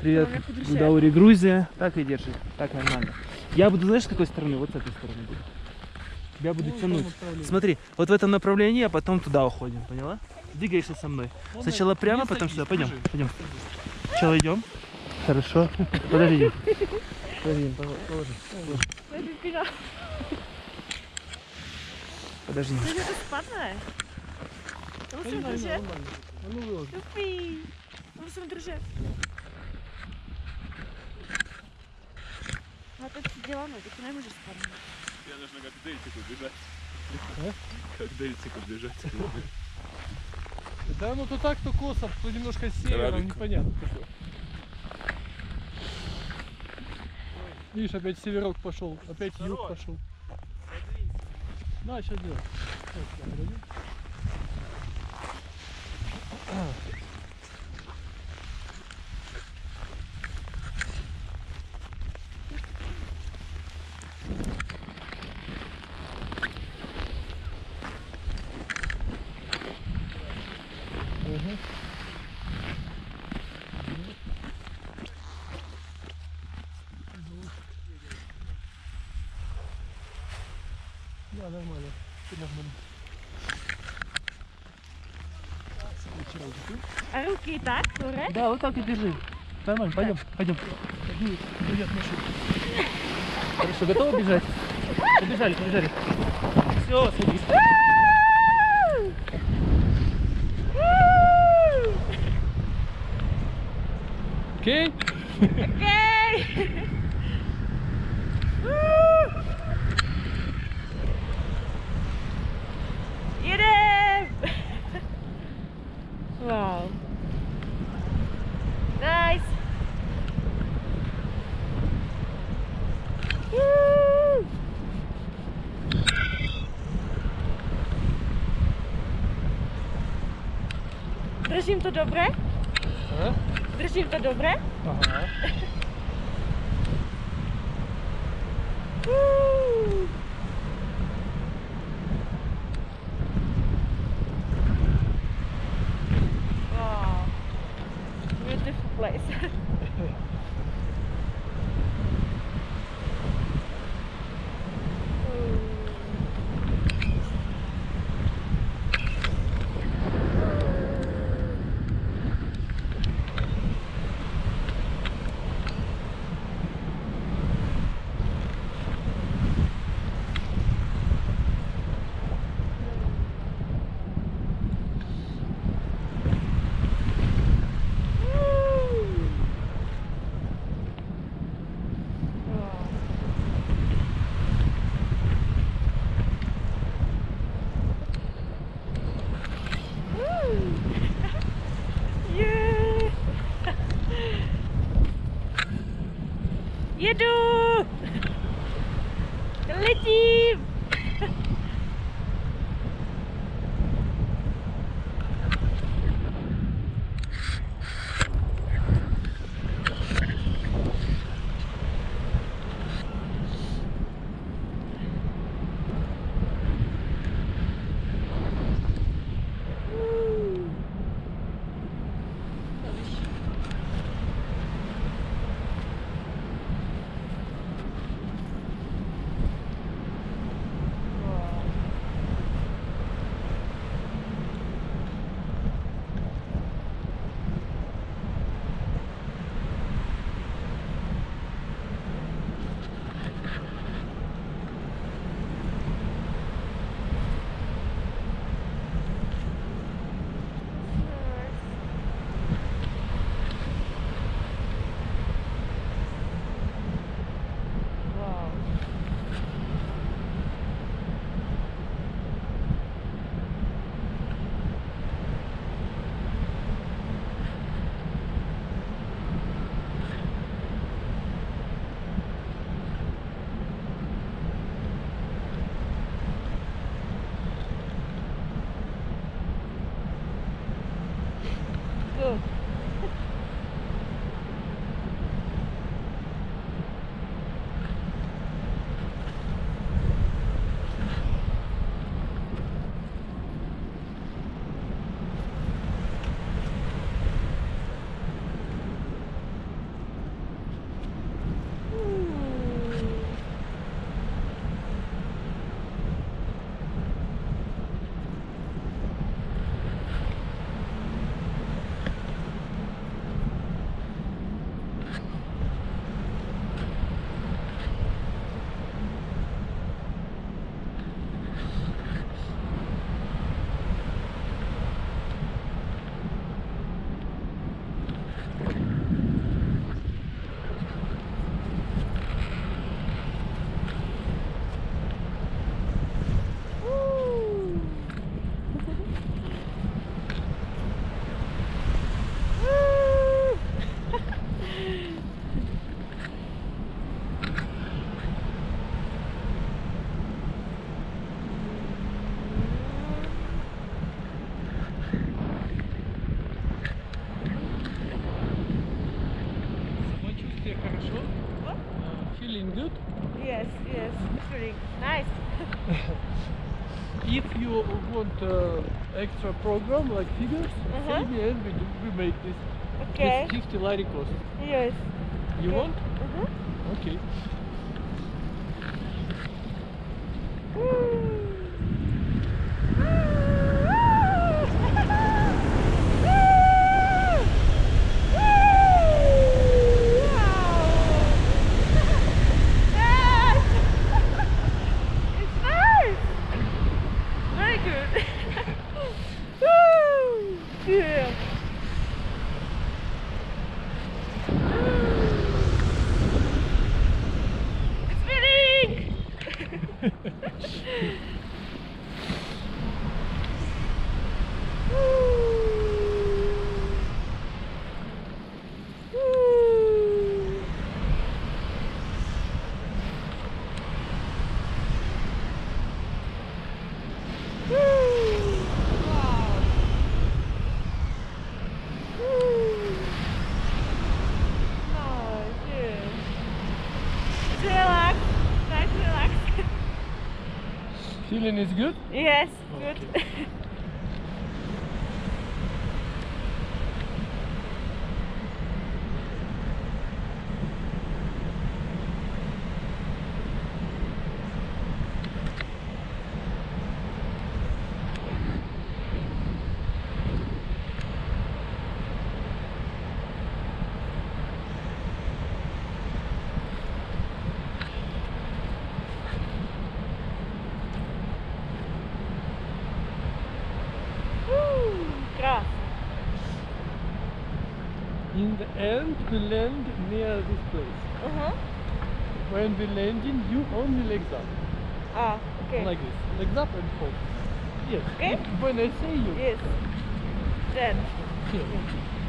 Привет, Гудаури, Грузия. Так и держи, так нормально. Я буду, знаешь, с какой стороны? Вот с этой стороны буду. Тебя буду тянуть. Смотри, вот в этом направлении, а потом туда уходим, поняла? Двигаешься со мной. Сначала прямо, потом сюда. Пойдем, пойдем. Сначала идем. Хорошо. Подожди. Подожди, положи. Подожди. Že to spadne. To musím držet. Tupý. To musím držet. A teď děláme, teď to nemůže spadnout. Я должна как дельцику бежать. Как дельцику бежать. Да ну то так, то косо, то немножко севером, непонятно такое. Видишь, опять северок пошел, опять юг пошел. Да, сейчас делаем. Да, нормально. Все нормально. A ruky tak, Tore? Да, вот так и держи. Нормально, пойдем, пойдем. Хорошо, готовы бежать? Побежали, побежали. Все, садись. Окей? Okej! Jedem! Wow. Nice! Držím to dobré? Držím to dobré? Ага. Wow. Beautiful place. Jedu! Letím! Тебе хорошо? What? Feeling good? Yes, yes. Feeling nice. If you want extra program like figures, say me and we make this. Okay. With 50 lari cost. Yes. You Okay. want? Okay. It's nice. Very good. Woo! Yeah. It's spinning. Relax. Nice, relax. Feeling is good? Yes, good. Okay. Krass. In the end, we land near this place. When we landing, you only legs up. Ah, okay. Like this. Legs up and hold. Yes. Okay. When I say you. Yes. Then. Here.